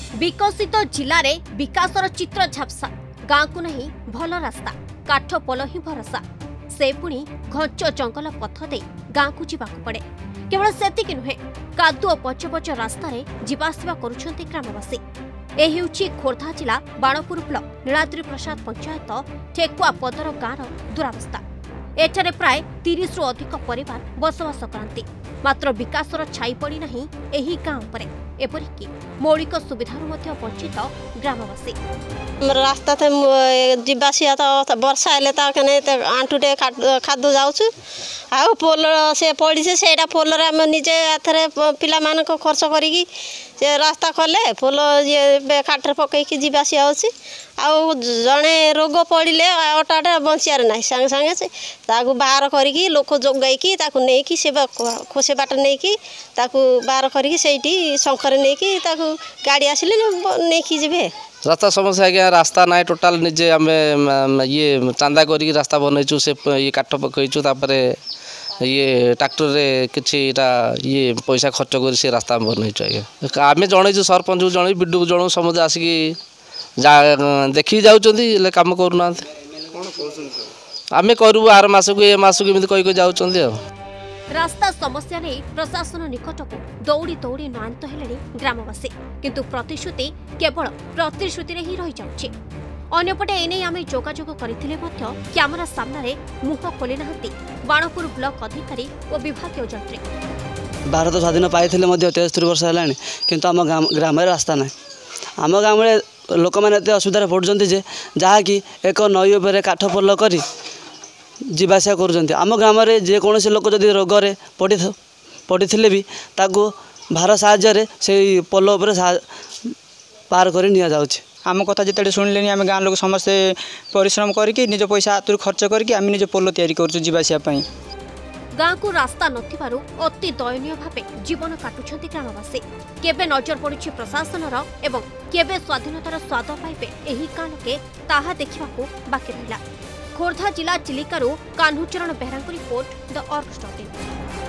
विकसित जिले में विकासर चित्र झापसा गाँव को नहीं भल रास्ता काठ पोल ही भरोसा से पुणी घंच जंगल पथ दे गाँव को जावाक पड़े। केवल सेतिक नुहे कादुओ पच पच रास्तार जावासवा करुछंती ग्रामवासी। ए खोर्धा जिला बाणपुर ब्लॉक नीलाद्री प्रसाद पंचायत ठेकुआ पदर गाँव दुरावस्था। एठारे प्राय 30 रु अधिक परिवार बसवास करती मात्र विकासर छाई पड़ी नहीं एही गाँव पर एपरिकी मौलिक सुविधार मध्य वंचित ग्रामवासी। रास्ता जीवासिया तो वर्षा हेले आंटुटे खादु जाऊँ आ पोल से पड़ी से पोल आम निजे एथरे पिला मानक खर्च करी रास्ता कले पोल ये काठर पकईकी जीवासिया होची आउ जड़े रोग पड़े अटाटे बचार ना सांगे सांगे बाहर करी लोक जोगाई नहीं से बाट नहीं बाहर करी शंकर नहीं गाड़ी आसिले नहीं जी रास्ता समस्या आज्ञा रास्ता ना टोटाल निजे आम ये चांदा कर रास्ता बनईचु से ये काठ पकईचु ये ट्रैक्टर रे किछि ये पैसा खर्च कर से रास्ता बनईचु आज्ञा आम जनईचु सरपंच को जन विडु को जन समझे आसिक देखी जाऊँ कम करूना आम करूँ आर मास को ए मास को कही जाऊँ। रास्ता समस्या नहीं प्रशासन निकट को दौड़ी दौड़ी नआंत हेले ग्रामवासी किंतु प्रतिश्रुति केवल प्रतिश्रुति ही रही जाउछि। अन्यपटे एने आम जोगाजोग करथिले मध्य कैमरा सामने मुह खोली नाहंती बाणपुर ब्लॉक अधिकारी और विभागीय जंत्री। भारत स्वाधीन पाई 73 वर्ष है किंतु आम ग्राम में रास्ता ना आम गाँव में लोक मैंने असुविधा पड़ुंट जहाँकि एक नई उपर काठ पोल कर जीवासा कर आम ग्राम में जेकोसी लोक जदि रोगरे पड़े भी ताकू भार साहाय्य से पोल उपर पार कर नि जाउछि। आम कथा जिते शुणिले आम गाँव लोक समस्ते परिश्रम करके निज पैसा हाथ खर्च करके आम निज पोल तैयारी कर गाँ को रास्ता नथिबारु अति दयनीय भावे जीवन काटुछंती ग्रामवासी। केबे नजर पड़ुछि प्रशासनर एवं केबे स्वाधीनतार स्वाद पाइबे एही गाँ लोके ताहा देखिबाकू बाकी रहिला। खोर्धा जिला चिलिकारू कान्हुचरण बेहरांको रिपोर्ट द अर्गस।